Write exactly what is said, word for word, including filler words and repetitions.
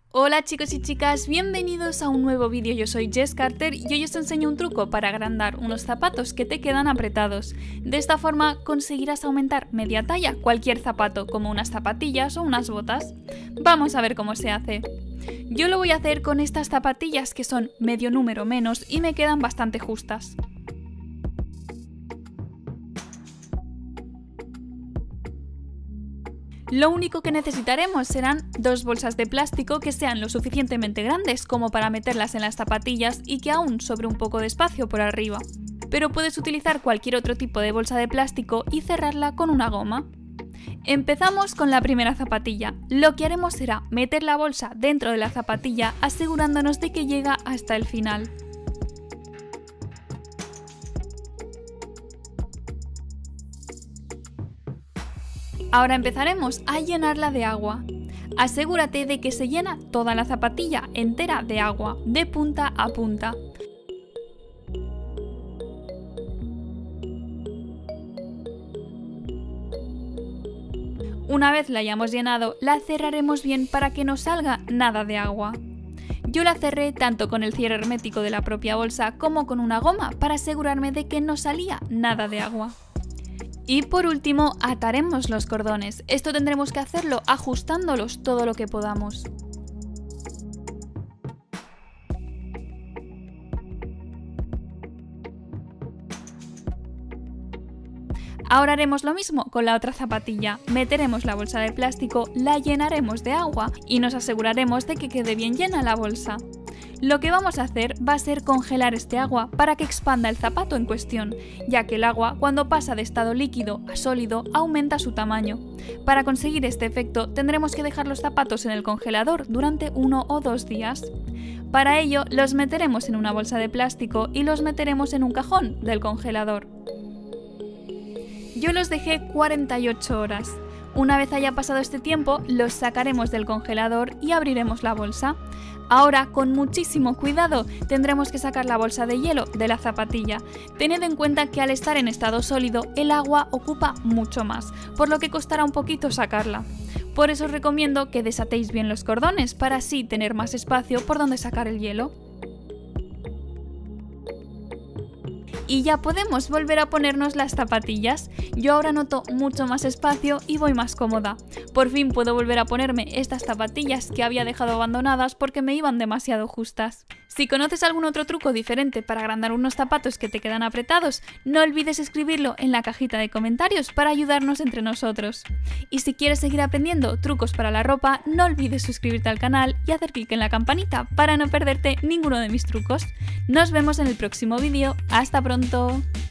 Hola chicos y chicas, bienvenidos a un nuevo vídeo. Yo soy Jess Carter y hoy os enseño un truco para agrandar unos zapatos que te quedan apretados. De esta forma conseguirás aumentar media talla cualquier zapato, como unas zapatillas o unas botas. Vamos a ver cómo se hace. Yo lo voy a hacer con estas zapatillas que son medio número menos y me quedan bastante justas. Lo único que necesitaremos serán dos bolsas de plástico que sean lo suficientemente grandes como para meterlas en las zapatillas y que aún sobre un poco de espacio por arriba. Pero puedes utilizar cualquier otro tipo de bolsa de plástico y cerrarla con una goma. Empezamos con la primera zapatilla. Lo que haremos será meter la bolsa dentro de la zapatilla asegurándonos de que llega hasta el final. Ahora empezaremos a llenarla de agua. Asegúrate de que se llena toda la zapatilla entera de agua, de punta a punta. Una vez la hayamos llenado, la cerraremos bien para que no salga nada de agua. Yo la cerré tanto con el cierre hermético de la propia bolsa como con una goma para asegurarme de que no salía nada de agua. Y por último, ataremos los cordones. Esto tendremos que hacerlo ajustándolos todo lo que podamos. Ahora haremos lo mismo con la otra zapatilla. Meteremos la bolsa de plástico, la llenaremos de agua y nos aseguraremos de que quede bien llena la bolsa. Lo que vamos a hacer va a ser congelar este agua para que expanda el zapato en cuestión, ya que el agua, cuando pasa de estado líquido a sólido, aumenta su tamaño. Para conseguir este efecto tendremos que dejar los zapatos en el congelador durante uno o dos días. Para ello los meteremos en una bolsa de plástico y los meteremos en un cajón del congelador. Yo los dejé cuarenta y ocho horas. Una vez haya pasado este tiempo, los sacaremos del congelador y abriremos la bolsa. Ahora, con muchísimo cuidado, tendremos que sacar la bolsa de hielo de la zapatilla. Tened en cuenta que al estar en estado sólido, el agua ocupa mucho más, por lo que costará un poquito sacarla. Por eso os recomiendo que desatéis bien los cordones, para así tener más espacio por donde sacar el hielo. Y ya podemos volver a ponernos las zapatillas. Yo ahora noto mucho más espacio y voy más cómoda. Por fin puedo volver a ponerme estas zapatillas que había dejado abandonadas porque me iban demasiado justas. Si conoces algún otro truco diferente para agrandar unos zapatos que te quedan apretados, no olvides escribirlo en la cajita de comentarios para ayudarnos entre nosotros. Y si quieres seguir aprendiendo trucos para la ropa, no olvides suscribirte al canal y hacer clic en la campanita para no perderte ninguno de mis trucos. Nos vemos en el próximo vídeo. ¡Hasta pronto!